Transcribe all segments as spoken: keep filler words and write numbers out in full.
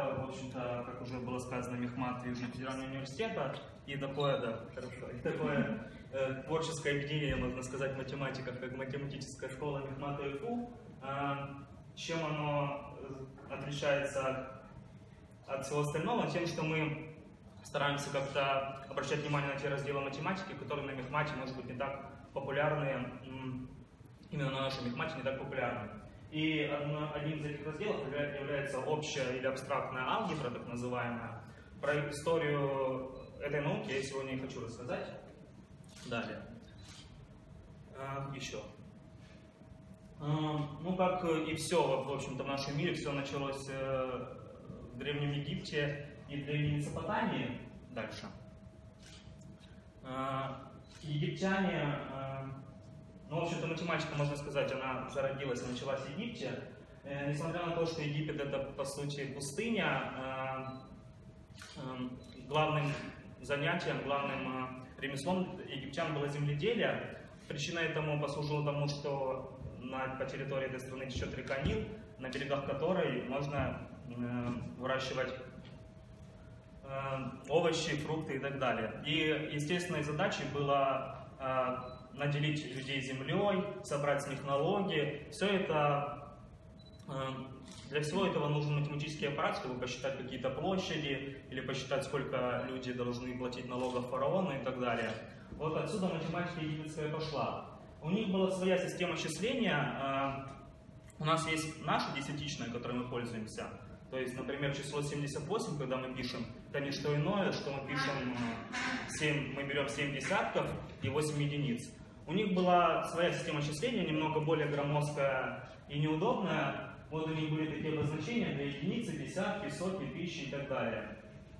это, в общем-то, как уже было сказано, мехмат Южного федерального университета, и такое, да, хорошо, и такое э, творческое объединение, можно сказать, математиков, как математическая школа мехмата ИФУ. Э, чем оно отличается от всего остального? Тем, что мы стараемся как-то обращать внимание на те разделы математики, которые на мехмате, может быть, не так популярны, именно на нашей мехмате не так популярны. И одним из этих разделов является общая или абстрактная алгебра, так называемая. Про историю этой науки я сегодня и хочу рассказать. Далее. Еще. Ну, как и все, в общем-то, в нашем мире, все началось в Древнем Египте и в Древней Месопотамии. Дальше. Египтяне, ну, в общем-то, математика, можно сказать, она зародилась и началась в Египте. Несмотря на то, что Египет это, по сути, пустыня, главным занятием, главным ремеслом египтян было земледелие. Причиной этому послужило тому, что на, по территории этой страны течет река Нил, на берегах которой можно э, выращивать э, овощи, фрукты и так далее. И естественной задачей было э, наделить людей землей, собрать с них налоги. Все это, э, для всего этого нужен математический аппарат, чтобы посчитать какие-то площади, или посчитать, сколько люди должны платить налогов фараону и так далее. Вот отсюда математика египетская пошла. У них была своя система счисления. У нас есть наша десятичная, которой мы пользуемся. То есть, например, число семьдесят восемь, когда мы пишем, это не что иное, что мы пишем семь, мы берем семь десятков и восемь единиц. У них была своя система счисления, немного более громоздкая и неудобная. Вот у них были такие обозначения для единицы, десятки, сотни, тысячи и так далее.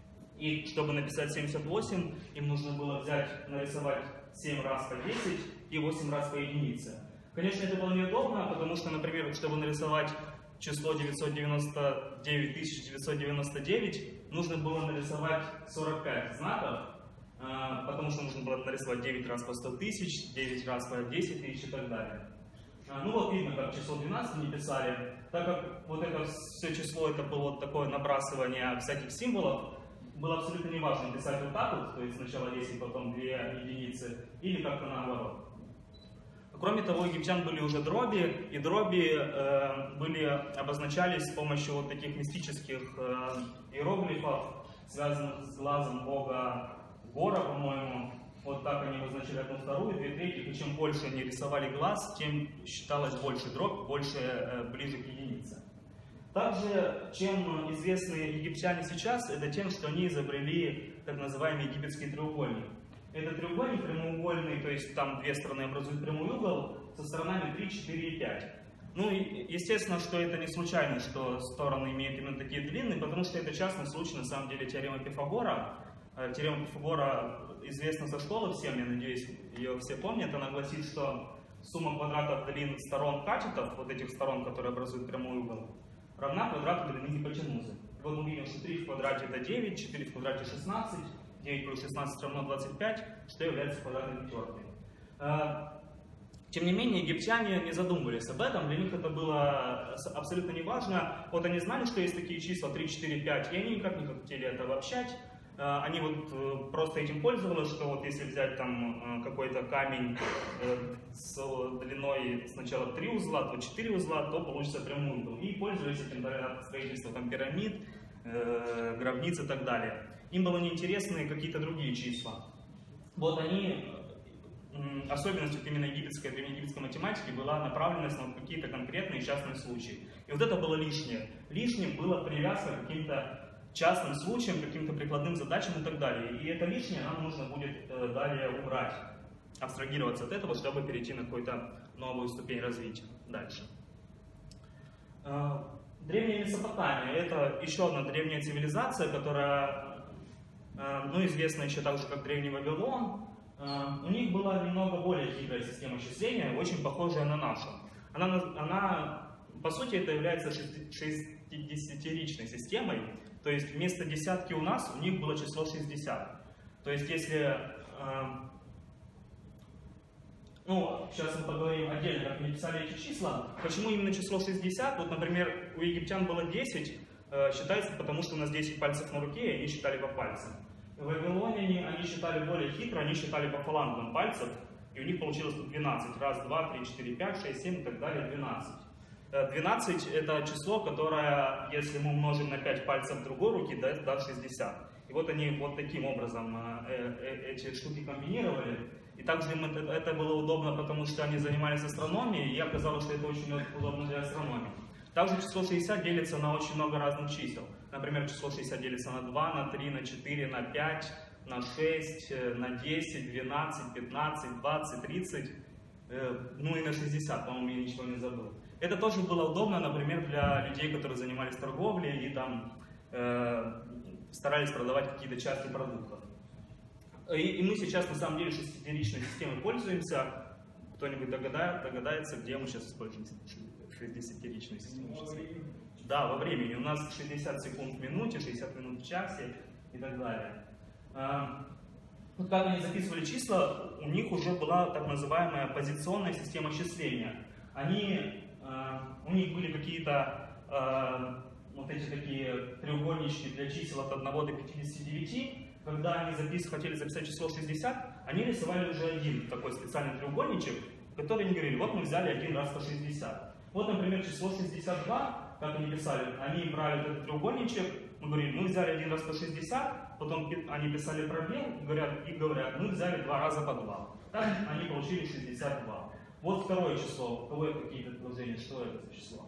И чтобы написать семьдесят восемь, им нужно было взять, нарисовать семь раз по десять и восемь раз по единице. Конечно, это было неудобно, потому что, например, чтобы нарисовать число девятьсот девяносто девять тысяч девятьсот девяносто девять, нужно было нарисовать сорок пять знаков, потому что нужно было нарисовать девять раз по сто тысяч, девять раз по десять тысяч и так далее. Ну вот видно, как число двенадцать не писали, так как вот это все число, это было вот такое набрасывание всяких символов, было абсолютно неважно писать вот так вот, то есть сначала десять, потом две единицы, или как-то наоборот. Кроме того, у египтян были уже дроби, и дроби э, были, обозначались с помощью вот таких мистических э, иероглифов, связанных с глазом бога Гора, по-моему. Вот так они обозначили одну вторую, две третьих, и чем больше они рисовали глаз, тем считалось больше дробь, больше э, ближе к единице. Также, чем известны египтяне сейчас, это тем, что они изобрели так называемый египетский треугольник. Это треугольник прямоугольный, то есть там две стороны образуют прямой угол, со сторонами три, четыре и пять. Ну, и естественно, что это не случайно, что стороны имеют именно такие длинные, потому что это частный случай, на самом деле, теорема Пифагора. Теорема Пифагора известна со школы всем, я надеюсь, ее все помнят. Она гласит, что сумма квадратов длин сторон катетов, вот этих сторон, которые образуют прямой угол, равна квадрату длины гипотенузы. Вот мы видим, что три в квадрате это девять, четыре в квадрате шестнадцать, девять плюс шестнадцать равно двадцать пять, что является квадратной пятеркой. Тем не менее, египтяне не задумывались об этом, для них это было абсолютно неважно. Вот они знали, что есть такие числа три, четыре, пять, и они никак не хотели это обобщать. Они вот просто этим пользовались, что вот если взять там какой-то камень с длиной сначала три узла, то четыре узла, то получится прямой угол. И пользовались этим для строительства там, пирамид, гробниц и так далее. Им было неинтересны какие-то другие числа. Вот они, особенностью именно египетской, древнеегипетской математики была направленность на какие-то конкретные частные случаи. И вот это было лишнее. Лишним была привязка к каким-то частным случаям, каким-то прикладным задачам и так далее. И это лишнее нам нужно будет э, далее убрать, абстрагироваться от этого, чтобы перейти на какую-то новую ступень развития. Дальше. Э, Древняя Месопотамия – это еще одна древняя цивилизация, которая, э, ну, известна еще так же, как Древний Вавилон. Э, у них была немного более хитрая система счисления, очень похожая на нашу. Она, она по сути, это является шестидесятиричной системой. То есть вместо десятки у нас, у них было число шестьдесят. То есть если, э, ну, сейчас мы поговорим отдельно, как они писали эти числа. Почему именно число шестьдесят? Вот, например, у египтян было десять, считается, потому что у нас десять пальцев на руке, и они считали по пальцам. Вавилоняне, они считали более хитро, они считали по фалангам пальцев, и у них получилось тут двенадцать. Раз, два, три, четыре, пять, шесть, семь и так далее, двенадцать. двенадцать это число, которое, если мы умножим на пять пальцев другой руки, даст шестьдесят. И вот они вот таким образом эти штуки комбинировали. И также им это, это было удобно, потому что они занимались астрономией, и оказалось, что это очень удобно для астрономии. Также число шестьдесят делится на очень много разных чисел. Например, число шестьдесят делится на два, на три, на четыре, на пять, на шесть, на десять, двенадцать, пятнадцать, двадцать, тридцать, ну и на шестьдесят, по-моему, я ничего не забыл. Это тоже было удобно, например, для людей, которые занимались торговлей и там э, старались продавать какие-то части продуктов. И, и мы сейчас на самом деле шестидесятиричной системой пользуемся. Кто-нибудь догадает, догадается, где мы сейчас используем шестидесятиричную систему? Да, во времени. У нас шестьдесят секунд в минуте, шестьдесят минут в часе и так далее. Вот когда они записывали числа, у них уже была так называемая позиционная система счисления. Они, у них были какие-то вот эти такие треугольнички для чисел от одного до пятидесяти девяти. Когда они запис... хотели записать число шестьдесят, они рисовали уже один такой специальный треугольничек, который они говорили, вот мы взяли один раз по шестьдесят. Вот, например, число шестьдесят два, как они писали, они брали этот треугольничек, мы говорим, мы взяли один раз по шестьдесят, потом они писали пробел говорят, и говорят, мы взяли два раза по два. Так они получили шестьдесят два. Вот второе число. У кого есть какие-то предложения, что это за число?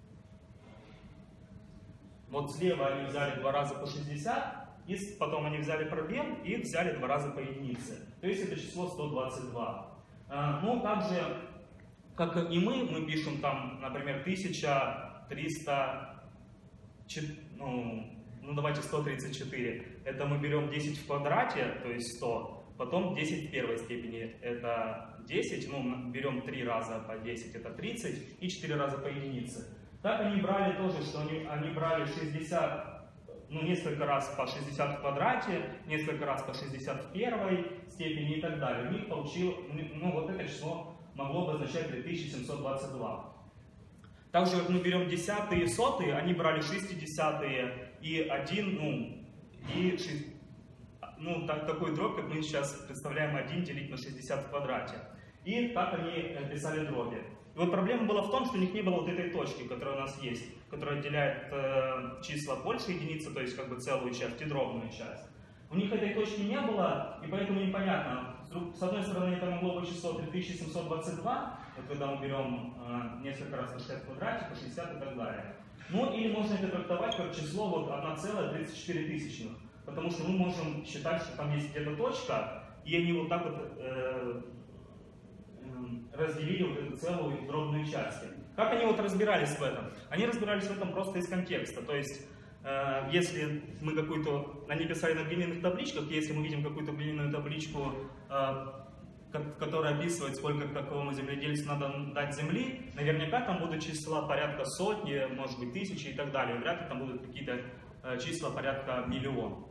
Вот слева они взяли два раза по шестьдесят, и потом они взяли пробел и взяли два раза по единице. То есть это число сто двадцать два. А, ну, также, как и мы, мы пишем там, например, тысяча триста, ну, ну давайте сто тридцать четыре. Это мы берем десять в квадрате, то есть сто, потом десять в первой степени, это десять, ну, берем три раза по десять, это тридцать, и четыре раза по единице. Так они брали тоже, что они, они брали шестьдесят, ну, несколько раз по шестьдесят в квадрате, несколько раз по шестьдесят в первой степени и так далее. У них получил, ну, вот это число могло бы означать две тысячи семьсот двадцать два. Также, как мы берем десятые и сотые, они брали шестидесятые и один, ну, и шесть, ну, так, такой дробь, как мы сейчас представляем, один делить на шестьдесят в квадрате. И так они писали дроби. И вот проблема была в том, что у них не было вот этой точки, которая у нас есть, которая отделяет э, числа больше единицы, то есть как бы целую часть и дробную часть. У них этой точки не было, и поэтому непонятно. С одной стороны, это могло быть число три тысячи семьсот двадцать два, вот когда мы берем э, несколько раз по шестьдесят в квадрате, по шестьдесят и так далее. Ну или можно это трактовать как число вот одна целая тридцать четыре тысячных, потому что мы можем считать, что там есть где-то точка, и они вот так вот э, разделили вот эту целую дробную часть. Как они вот разбирались в этом? Они разбирались в этом просто из контекста. То есть, э, если мы какую-то, они писали на глиняных табличках, если мы видим какую-то глиняную табличку, э, которая описывает, сколько какому земледельцу надо дать земли, наверняка там будут числа порядка сотни, может быть тысячи и так далее. Вряд ли там будут какие-то э, числа порядка миллион.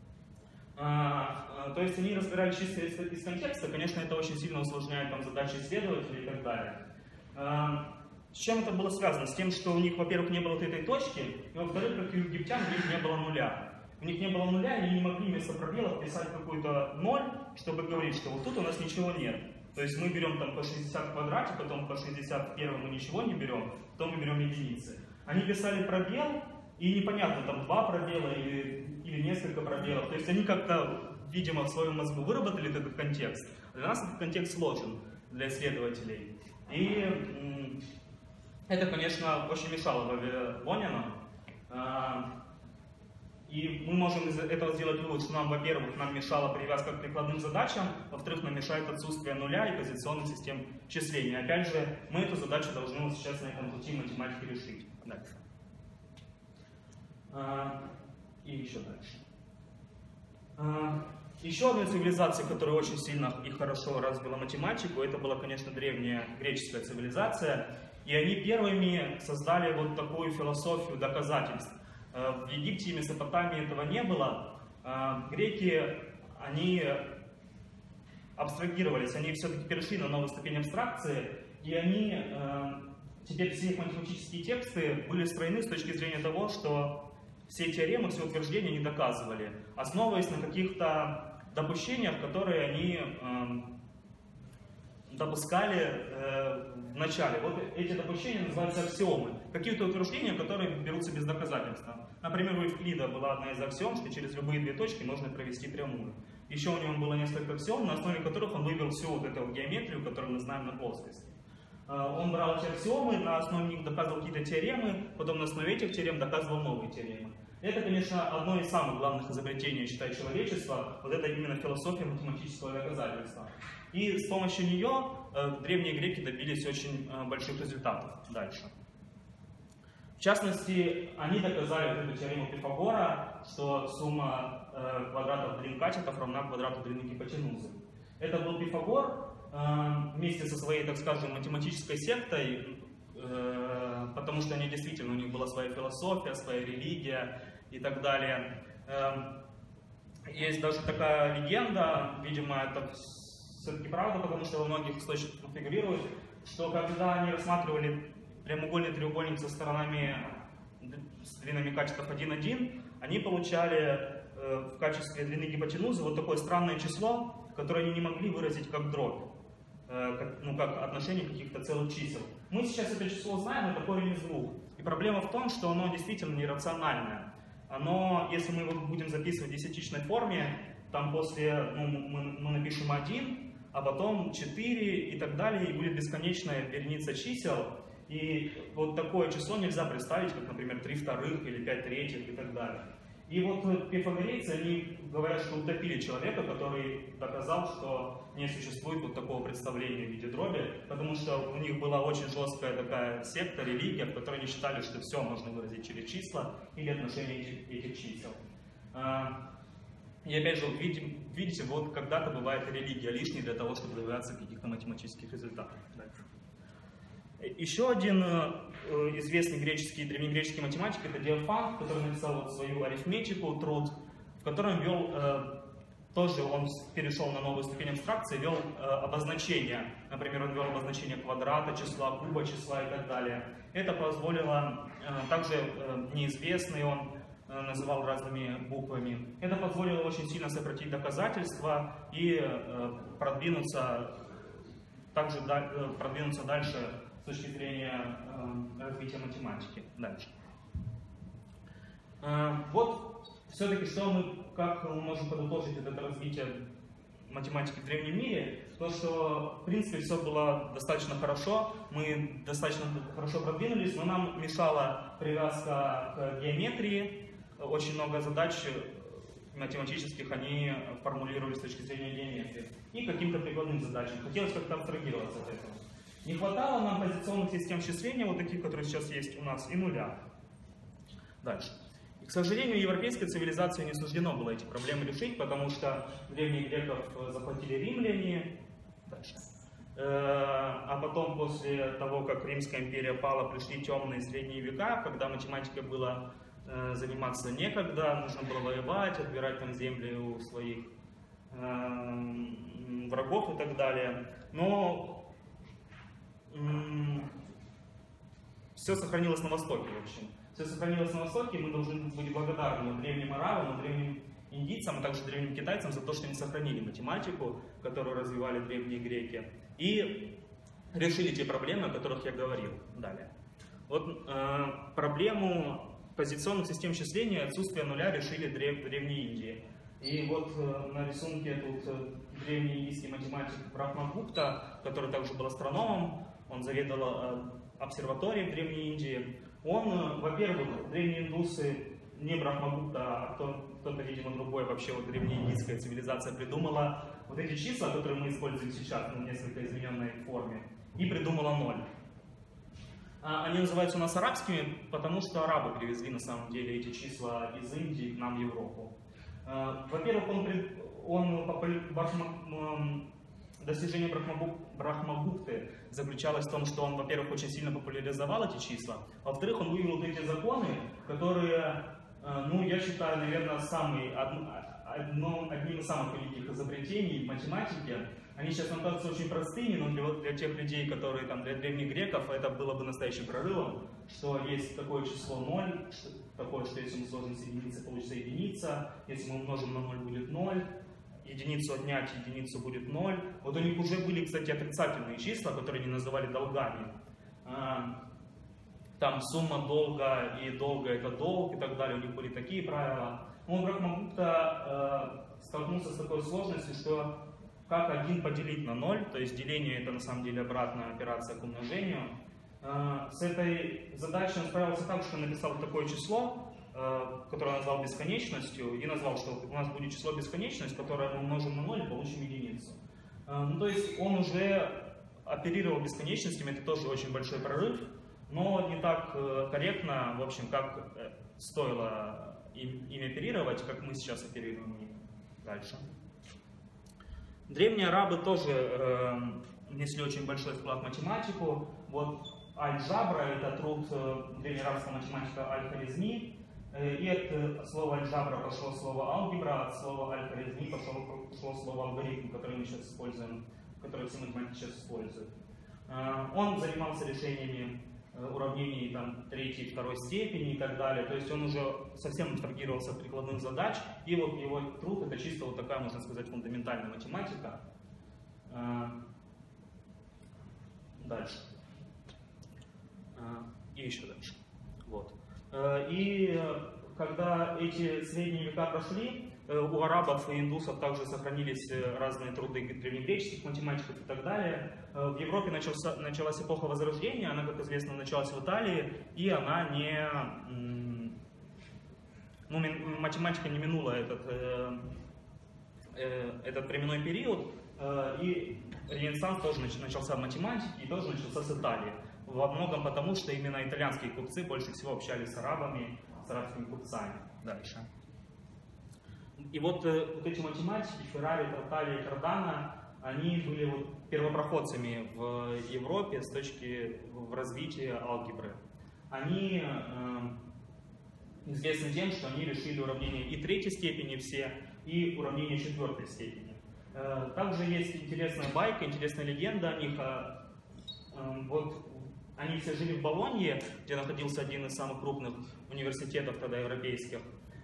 А, то есть они разбирали чисто из, из контекста, конечно, это очень сильно усложняет там задачи исследователей и так далее. А, с чем это было связано? С тем, что у них, во-первых, не было вот этой точки, и во-вторых, как и у египтян, у них не было нуля. У них не было нуля, и они не могли вместо пробелов писать какой-то ноль, чтобы говорить, что вот тут у нас ничего нет. То есть мы берем там по шестьдесят в квадрате, потом по шестьдесят в первом мы ничего не берем, потом мы берем единицы. Они писали пробел, и непонятно, там два пробела или, или несколько пробелов. То есть они как-то, видимо, в своем мозгу выработали этот контекст. Для нас этот контекст сложен, для исследователей. И м, это, конечно, очень мешало вавилонянам. И мы можем из этого сделать вывод, что нам, во-первых, нам мешала привязка к прикладным задачам, во-вторых, нам мешает отсутствие нуля и позиционных систем числения. Опять же, мы эту задачу должны сейчас на этом пути математики решить. Дальше. А, и еще дальше. А, еще одной цивилизацией, которая очень сильно и хорошо развила математику, это была, конечно, древняя греческая цивилизация. И они первыми создали вот такую философию доказательств. В Египте и Месопотамии этого не было. Греки, они абстрагировались, они все-таки перешли на новую ступень абстракции, и они, теперь все их математические тексты были стройны с точки зрения того, что все теоремы, все утверждения они доказывали, основываясь на каких-то допущениях, которые они э, допускали э, в начале. Вот эти допущения называются аксиомы. Какие-то утверждения, которые берутся без доказательства. Например, у Евклида была одна из аксиом, что через любые две точки можно провести прямую. Еще у него было несколько аксиом, на основе которых он вывел всю вот эту геометрию, которую мы знаем на плоскости. Он брал эти аксиомы, на основе них доказывал какие-то теоремы, потом на основе этих теорем доказывал новые теоремы. Это, конечно, одно из самых главных изобретений, я считаю, человечества, вот это именно философия математического доказательства. И с помощью нее древние греки добились очень больших результатов дальше. В частности, они доказали эту теорему Пифагора, что сумма э, квадратов длин катетов равна квадрату длины гипотенузы. Это был Пифагор э, вместе со своей, так скажем, математической сектой, э, потому что они действительно, у них была своя философия, своя религия и так далее. Э, есть даже такая легенда, видимо, это все-таки правда, потому что во многих источниках фигурирует, что когда они рассматривали прямоугольный треугольник со сторонами с длинами катетов один один, они получали э, в качестве длины гипотенузы вот такое странное число, которое они не могли выразить как дробь, э, как, ну, как отношение каких-то целых чисел. Мы сейчас это число знаем, это корень из двух. И проблема в том, что оно действительно нерациональное. Оно, если мы его будем записывать в десятичной форме, там после ну, мы, мы напишем один, а потом четыре и так далее, и будет бесконечная вереница чисел. И вот такое число нельзя представить, как, например, три вторых или пять третьих и так далее. И вот пифагорейцы, они говорят, что утопили человека, который доказал, что не существует вот такого представления в виде дроби, потому что у них была очень жесткая такая секта, религия, в которой они считали, что все можно выразить через числа или отношение этих, этих чисел. И опять же, видим, видите, вот когда-то бывает религия лишней для того, чтобы добиваться каких-то математических результатов. Еще один э, известный греческий, древнегреческий математик — это Диофант, который написал вот свою арифметику, труд, в котором ввел, э, тоже он перешел на новую ступень абстракции, ввел э, обозначения. Например, он ввел обозначение квадрата, числа, куба числа и так далее. Это позволило, э, также э, неизвестный он э, называл разными буквами. Это позволило очень сильно сократить доказательства и э, продвинуться, также да, э, продвинуться дальше с точки зрения э, развития математики дальше. Э, вот все-таки что мы, как мы можем подытожить это развитие математики в древнем мире, то что в принципе все было достаточно хорошо, мы достаточно хорошо продвинулись, но нам мешала привязка к геометрии, очень много задач математических они формулировали с точки зрения геометрии, и каким-то прикладным задачам. Хотелось как-то абстрагироваться от этого. Не хватало нам позиционных систем счисления, вот таких, которые сейчас есть у нас, и нуля. Дальше. И, к сожалению, европейской цивилизации не суждено было эти проблемы решить, потому что древних греков захватили римляне. Дальше. А потом, после того, как Римская империя пала, пришли темные средние века, когда математикой было заниматься некогда, нужно было воевать, отбирать там земли у своих врагов и так далее. Но все сохранилось на Востоке, в общем. Все сохранилось на Востоке, и мы должны быть благодарны древним арабам, древним индийцам, а также древним китайцам за то, что они сохранили математику, которую развивали древние греки, и решили те проблемы, о которых я говорил далее. Вот э, проблему позиционных систем счисления, отсутствие нуля решили древ, древние Индии. И вот э, на рисунке тут э, древний индийский математик Брахмагупта, который также был астрономом, он заведовал э, обсерваторией в Древней Индии. Он, э, во-первых, древние индусы, не Брахмагупта, а кто-то, видимо, другой, вообще вот древнеиндийская цивилизация придумала вот эти числа, которые мы используем сейчас в несколько измененной форме, и придумала ноль. Они называются у нас арабскими, потому что арабы привезли на самом деле эти числа из Индии к нам в Европу. Во-первых, он, он, достижение Брахмагупты заключалось в том, что он, во-первых, очень сильно популяризовал эти числа, а во-вторых, он вывел вот эти законы, которые, ну, я считаю, наверное, самый, одно, одним из самых великих изобретений в математике. Они сейчас нам кажутся очень простыми, но для, для тех людей, которые там, для древних греков, это было бы настоящим прорывом, что есть такое число ноль, что, такое, что если мы сложим с единицы, получится единица, если мы умножим на ноль, будет ноль, единицу отнять, единицу будет ноль. Вот у них уже были, кстати, отрицательные числа, которые они называли долгами. Там сумма долга и долга это долг и так далее, у них были такие правила. Но Брахмагупта э, столкнулся с такой сложностью, что как один поделить на ноль, то есть деление это на самом деле обратная операция к умножению. Э, с этой задачей он справился так, что написал такое число, э, которое назвал бесконечностью, и назвал, что у нас будет число бесконечность, которое мы умножим на ноль и получим единицу. Э, ну, то есть он уже оперировал бесконечностями, это тоже очень большой прорыв, но не так э, корректно, в общем, как э, стоило им, им оперировать, как мы сейчас оперируем им. Дальше. Древние арабы тоже э, внесли очень большой вклад в математику. Вот аль-джабра — это труд э, древнеарабского математика аль-Хорезми. Э, и от слова аль-джабра пошло слово алгебра, от слова аль-Хорезми пошло, пошло слово алгоритм, который мы сейчас используем, который все математики сейчас используют. Э, он занимался решениями уравнений там, третьей, второй степени и так далее. То есть он уже совсем абстрагировался от прикладных задач. И вот его труд — это чисто вот такая, можно сказать, фундаментальная математика. Дальше. И еще дальше. Вот. И когда эти средние века прошли, у арабов и индусов также сохранились разные труды древнегреческих математиков и так далее. В Европе начался, началась эпоха Возрождения, она, как известно, началась в Италии, и она не... Ну, математика не минула этот, этот временной период, и Ренессанс тоже начался в математике, и тоже начался с Италии. Во многом потому, что именно итальянские купцы больше всего общались с арабами, с арабскими купцами. Дальше. И вот, э, вот эти математики, Феррари, Тарталья и Кардано, они были вот первопроходцами в Европе с точки в развитии алгебры. Они э, известны тем, что они решили уравнения и третьей степени все, и уравнения четвертой степени. Э, также есть интересная байка, интересная легенда о них. Э, э, вот они все жили в Болонье, где находился один из самых крупных университетов тогда европейских.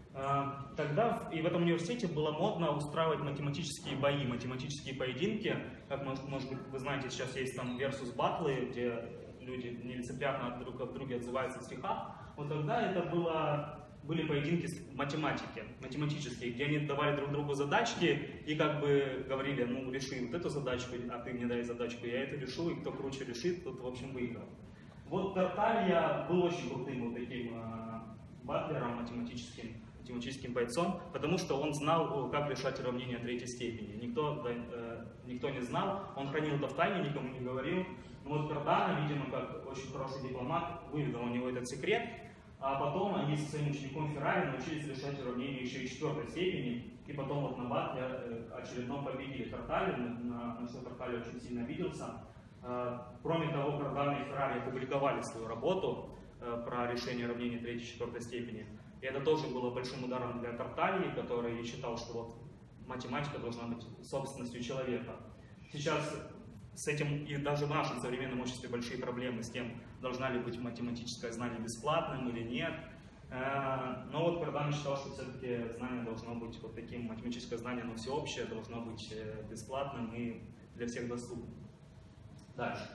Тогда и в этом университете было модно устраивать математические бои, математические поединки. Как, может, может быть, вы знаете, сейчас есть там versus батлы, где люди нелицеприятно друг об друге отзываются в стихах. Вот тогда это было, были поединки в математике, математические, где они давали друг другу задачки и как бы говорили: ну, реши вот эту задачку, а ты мне дай задачку, я эту решу, и кто круче решит, тот, в общем, выиграл. Вот Тарталья был очень крутым вот таким э, батлером математическим, математическим бойцом, потому что он знал, как решать уравнения третьей степени. Никто, э, никто не знал, он хранил это в тайне, никому не говорил. Но вот Кардано, видимо, как очень хороший дипломат, выведал у него этот секрет, а потом они со своим учеником Феррари научились решать уравнения еще и четвертой степени, и потом вот на батле э, очередном победили Тарталью, на, на что Тарталья очень сильно обиделся. Э, кроме того, Кардано и Феррари опубликовали свою работу э, про решение уравнений третьей и четвертой степени. И это тоже было большим ударом для Тартальи, который считал, что вот математика должна быть собственностью человека. Сейчас с этим и даже в нашем современном обществе большие проблемы с тем, должна ли быть математическое знание бесплатным или нет. Но вот Кардано считал, что все-таки знание должно быть вот таким, математическое знание, оно всеобщее, должно быть бесплатным и для всех доступным. Дальше.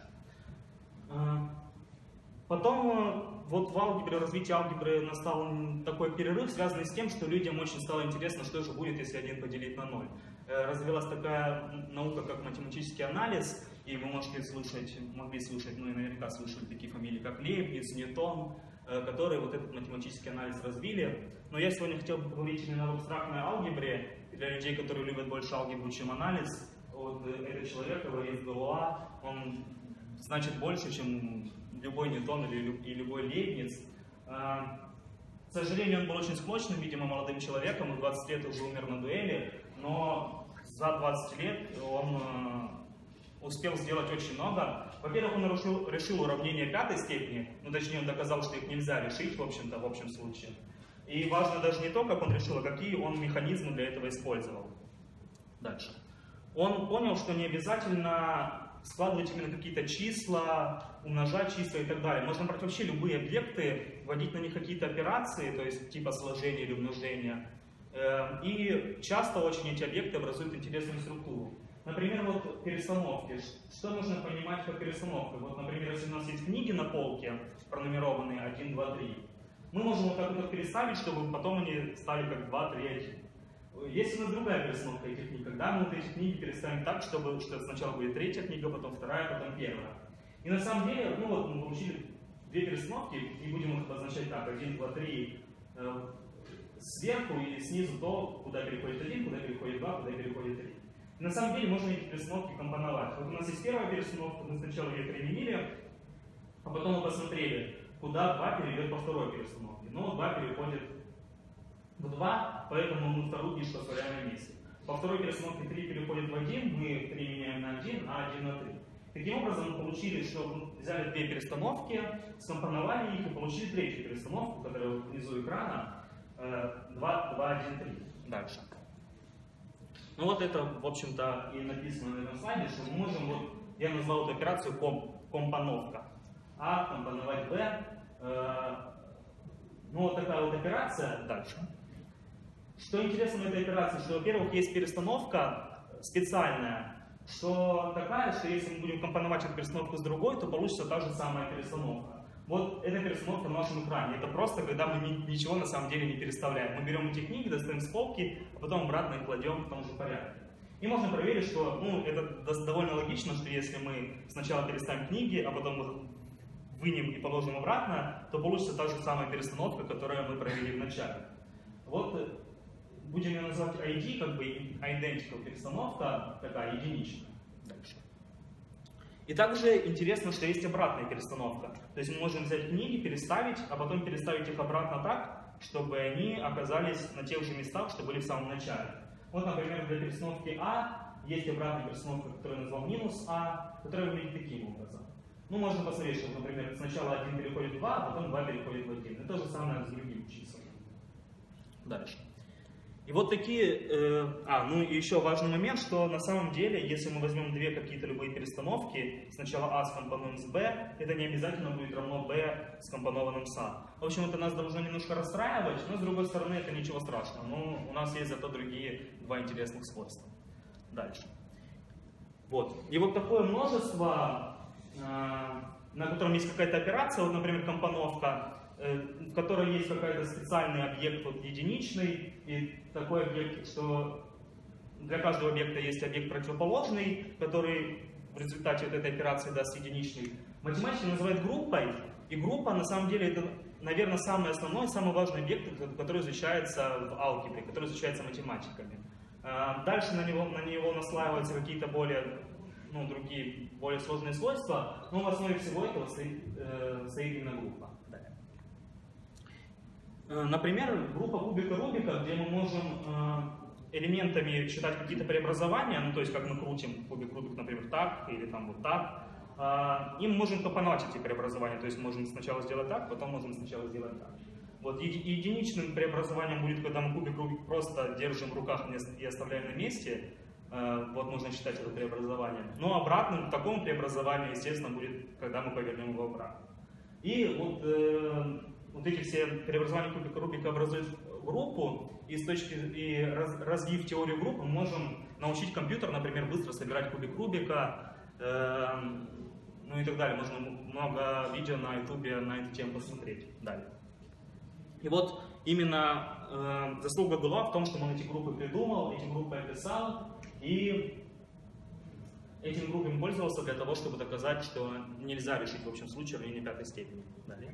Потом вот в алгебре, развитии алгебры настал такой перерыв, связанный с тем, что людям очень стало интересно, что же будет, если один поделить на ноль. Развилась такая наука, как математический анализ, и вы можете слышать, могли слышать, ну и наверняка слышали такие фамилии, как Лейбниц, Ньютон, которые вот этот математический анализ развили. Но я сегодня хотел бы поговорить именно об абстрактной алгебре, для людей, которые любят больше алгебру, чем анализ. Вот этот человек, Лоренц Галуа, он значит больше, чем любой Ньютон или, или любой Лейбниц. К сожалению, он был очень склочным, видимо, молодым человеком, в двадцать лет уже умер на дуэли, но за двадцать лет он успел сделать очень много. Во-первых, он решил, решил уравнения пятой степени, ну точнее он доказал, что их нельзя решить, в общем-то, в общем случае. И важно даже не то, как он решил, а какие он механизмы для этого использовал. Дальше. Он понял, что не обязательно складывать именно какие-то числа, умножать числа и так далее. Можно брать вообще любые объекты, вводить на них какие-то операции, то есть типа сложения или умножения. И часто очень эти объекты образуют интересную структуру. Например, вот перестановки. Что нужно понимать как перестановка? Вот, например, если у нас есть книги на полке, пронумерованные один, два, три, мы можем вот так вот их переставить, чтобы потом они стали как два, три, один. Есть у нас другая перестановка этих книг, когда мы вот эти книги переставим так, чтобы что сначала будет третья книга, потом вторая, потом первая. И на самом деле, ну вот мы получили две перестановки, и будем их обозначать так, один, два, три э, сверху и снизу то, куда переходит один, куда переходит два, куда переходит три. И на самом деле можно эти перестановки компоновать. Вот у нас есть первая перестановка, мы сначала ее применили, а потом мы посмотрели, куда два перейдет по второй перестановке. Но два переходит в два, поэтому мы вторую книжку оставляем на месте. По второй перестановке три переходит в один, мы три меняем на один, а один на три. Таким образом, мы получили, что взяли две перестановки, скомпоновали их и получили третью перестановку, которая внизу экрана, два, два, один, три. Дальше. Ну вот это, в общем-то, и написано на этом слайде, что мы можем, вот, я назвал эту операцию комп, компоновка. А, компоновать Б. Э, ну вот такая вот операция. Дальше. Что интересно в этой операции, что, во-первых, есть перестановка специальная, что такая, что если мы будем компоновать эту перестановку с другой, то получится та же самая перестановка. Вот эта перестановка на нашем экране. Это просто, когда мы ни, ничего на самом деле не переставляем. Мы берем эти книги, достаем с полки, а потом обратно их кладем в том же порядке. И можно проверить, что ну, это довольно логично, что если мы сначала переставим книги, а потом их вынем и положим обратно, то получится та же самая перестановка, которую мы провели в начале. Вот будем ее называть ай ди, как бы identical перестановка, такая единичная. Дальше. И также интересно, что есть обратная перестановка. То есть мы можем взять книги, переставить, а потом переставить их обратно так, чтобы они оказались на тех же местах, что были в самом начале. Вот, например, для перестановки А есть обратная перестановка, которую я назвал минус А, которая выглядит таким образом. Ну, можно посмотреть, что, например, сначала один переходит в два, а потом два переходит в один. Это то же самое с другими числами. Дальше. И вот такие, э, а, ну и еще важный момент, что на самом деле, если мы возьмем две какие-то любые перестановки, сначала А скомпонуем с Б, это не обязательно будет равно Б скомпонованным с А. В общем, это нас должно немножко расстраивать, но с другой стороны это ничего страшного. Но у нас есть зато другие два интересных свойства. Дальше. Вот. И вот такое множество, э, на котором есть какая-то операция, вот, например, компоновка, в которой есть какой-то специальный объект вот, единичный, и такой объект, что для каждого объекта есть объект противоположный, который в результате вот этой операции даст единичный. Математики называют группой, и группа на самом деле это, наверное, самый основной, самый важный объект, который изучается в алгебре, который изучается математиками. Дальше на него, на него наслаиваются какие-то более, ну, другие, более сложные свойства, но в основе всего этого стоит, э, стоит именно группа. Например, группа кубика Рубика, где мы можем э, элементами считать какие-то преобразования, ну то есть как мы крутим кубик Рубик, например, так или там вот так, э, и мы можем компоновать эти преобразования, то есть можем сначала сделать так, потом можем сначала сделать так. Вот еди единичным преобразованием будет, когда мы кубик Рубик просто держим в руках и оставляем на месте, э, вот можно считать это преобразование. Но обратным такому преобразованию, естественно, будет, когда мы повернем его обратно. И вот э, Вот эти все преобразования кубика Рубика образуют группу, и, с точки, и раз, развив теорию группы, мы можем научить компьютер, например, быстро собирать кубик Рубика, э, ну и так далее. Можно много видео на ютубе на эту тему посмотреть. Далее. И вот именно э, заслуга была в том, что он эти группы придумал, эти группы описал, и этим группами пользовался для того, чтобы доказать, что нельзя решить в общем случае уравнение пятой степени. Далее.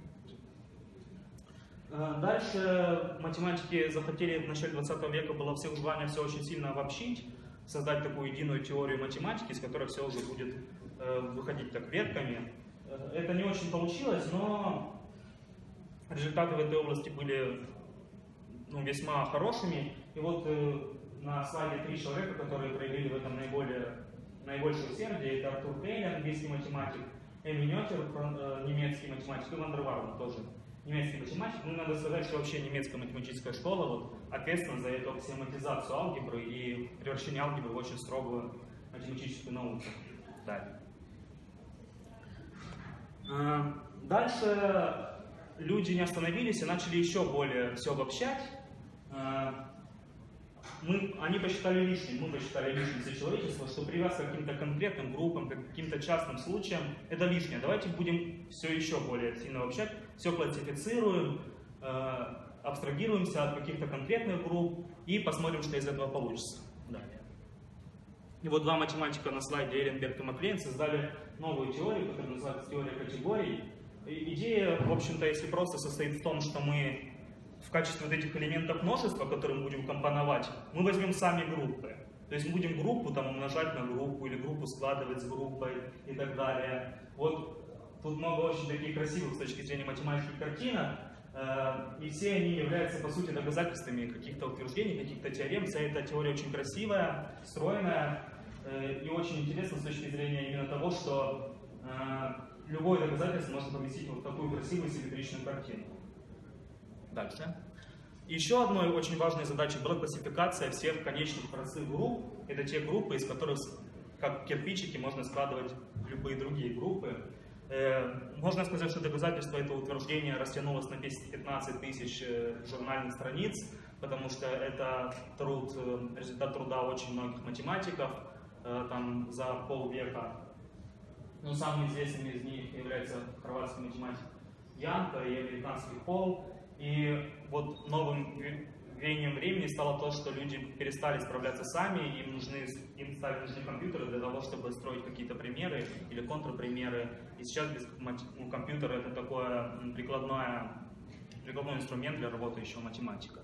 Дальше математики захотели в начале двадцатого века, было всех желание все очень сильно обобщить, создать такую единую теорию математики, из которой все уже будет э, выходить так ветками. Это не очень получилось, но результаты в этой области были ну, весьма хорошими. И вот э, на слайде три человека, которые проявили в этом наиболее, наибольшее усердие, это Артур Кейль, английский математик, Эмиль Нетер, э, немецкий математик, и Ван дер Вармен тоже немецкий математик. Ну, надо сказать, что вообще немецкая математическая школа вот, ответственна за эту аксиоматизацию алгебры и превращение алгебры в очень строгую математическую науку. Далее. Дальше люди не остановились и начали еще более все обобщать. Мы, они посчитали лишним, мы посчитали лишним для человечества, что привязка к каким-то конкретным группам, к каким-то частным случаям, это лишнее. Давайте будем все еще более сильно обобщать, все классифицируем, э, абстрагируемся от каких-то конкретных групп и посмотрим, что из этого получится. Далее. И вот два математика на слайде, Эйленберг и Маклейн, создали новую теорию, которая называется теория категорий. И идея, в общем-то, если просто состоит в том, что мы в качестве вот этих элементов множества, которые мы будем компоновать, мы возьмем сами группы. То есть мы будем группу там умножать на группу, или группу складывать с группой и так далее. Вот тут много очень таких красивых с точки зрения математики картинок, э, и все они являются, по сути, доказательствами каких-то утверждений, каких-то теорем. Вся эта теория очень красивая, стройная, э, и очень интересна с точки зрения именно того, что э, любое доказательство можно поместить вот в такую красивую симметричную картину. Дальше. Еще одной очень важной задачей была классификация всех конечных простых групп. Это те группы, из которых, как кирпичики, можно складывать любые другие группы. Э, можно сказать, что доказательство этого утверждения растянулось на пятнадцать тысяч журнальных страниц, потому что это труд, результат труда очень многих математиков э, там, за полвека. Но самым известным из них является хорватский математик Янка и американский Холл. И вот новым веянием времени стало то, что люди перестали справляться сами, им, нужны, им стали нужны компьютеры для того, чтобы строить какие-то примеры или контрпримеры. И сейчас без, ну, компьютер это такой прикладной, прикладной инструмент для работающего математика.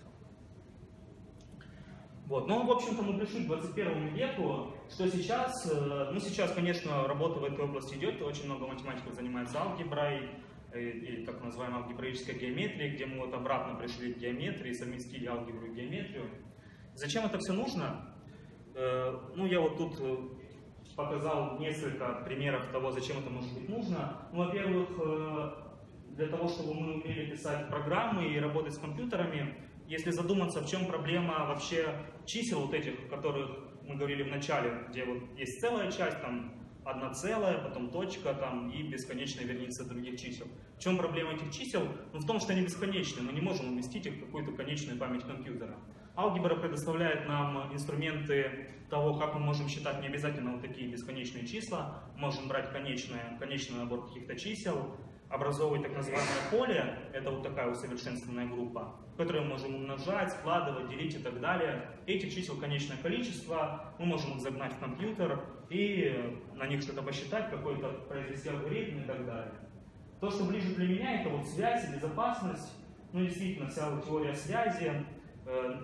Вот. Ну, в общем-то, мы пришли к двадцать первому веку. Что сейчас? Ну, сейчас, конечно, работа в этой области идет, очень много математиков занимается алгеброй, или так называемой алгебраической геометрии, где мы вот обратно пришли к геометрии, совместили алгебру и геометрию. Зачем это все нужно? Ну, я вот тут показал несколько примеров того, зачем это может быть нужно. Ну, во-первых, для того, чтобы мы умели писать программы и работать с компьютерами, если задуматься, в чем проблема вообще чисел вот этих, о которых мы говорили в начале, где вот есть целая часть, там, одна целая, потом точка там, и бесконечная вереница других чисел. В чем проблема этих чисел? Ну, в том, что они бесконечны, мы не можем уместить их в какую-то конечную память компьютера. Алгебра предоставляет нам инструменты того, как мы можем считать не обязательно вот такие бесконечные числа. Можем брать конечное, конечный набор каких-то чисел, образовывать так называемое поле, это вот такая усовершенствованная группа, в которой мы можем умножать, складывать, делить и так далее. Этих чисел конечное количество, мы можем их загнать в компьютер и на них что-то посчитать, какой-то произвести алгоритм и так далее. То, что ближе для меня, это вот связь и безопасность. Ну, действительно, вся вот теория связи, э,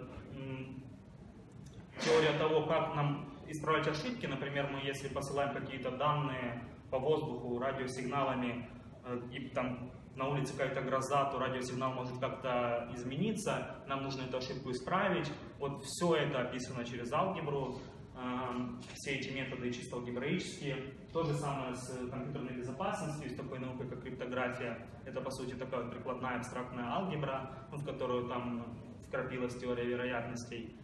теория того, как нам исправлять ошибки. Например, мы если посылаем какие-то данные по воздуху радиосигналами, э, и там на улице какая-то гроза, то радиосигнал может как-то измениться, нам нужно эту ошибку исправить. Вот все это описано через алгебру. Все эти методы чисто алгебраические. То же самое с компьютерной безопасностью, с такой наукой, как криптография. Это, по сути, такая прикладная абстрактная алгебра, в которую там вкрапилась теория вероятностей.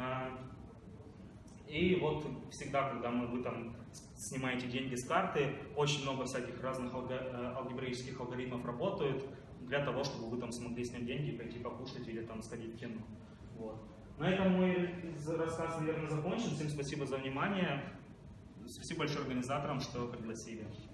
И вот всегда, когда мы, вы там снимаете деньги с карты, очень много всяких разных алгебраических алгоритмов работают для того, чтобы вы там смогли снять деньги, пойти покушать или там сходить в кино. Вот. На этом мой рассказ, наверное, закончен. Всем спасибо за внимание. Спасибо большое организаторам, что пригласили.